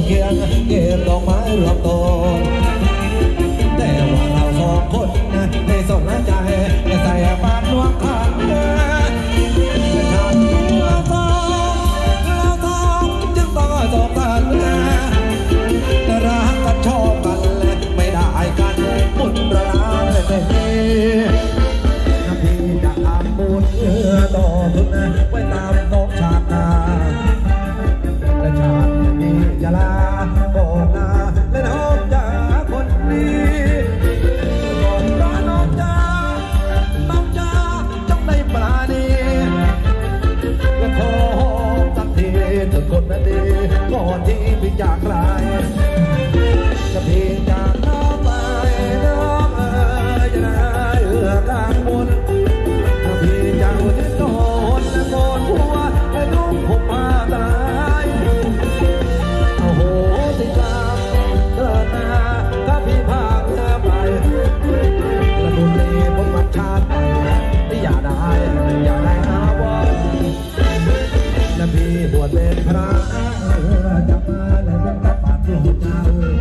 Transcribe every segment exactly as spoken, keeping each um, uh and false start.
เคียงเก็บดอกไม้รวมต้นแต่ว่าเราสองคนในสนใจใส่บาตรหลวงขันฉันเราสองเราสองจึงต้องจบกันแต่รักกันชอบกันไม่ได้กันบุญประลานเลยไม่มีถ้าพี่จะทำบุญเพื่อต่อทุนไว้ตามน้องชาตินาและชาตินี้จะลาก่อนนาและน้องจะคนนี้ก่อนรอน้องจะน้องจะจงได้ปราณีและขอสักทีเธอคนนั้นดีก่อนที่พี่จากไกลจะพี่จากน้องไปน้องเอ๋ยจะได้เอื้อกลางบนถ้าพี่จากหัวใจโดนและโดนหัวและลูกผมมาตายโอ้โหสิกรรมเกิดมาถ้าพี่พาเธอไปและบุญนี้ผมมาชาติไปอย่าได้อย่าได้อาวรและพี่บวชเป็นพระจะมาและเป็นตาปัดหลวงเจ้า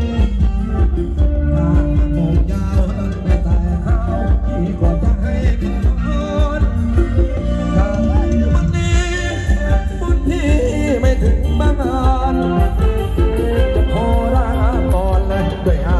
ถ้าโมงยาวแต่เขาพี่ก็จะให้พรถ้าวันนี้บุญพี่ไม่ถึงบางงานจะขอลาก่อนเลยด้วยอา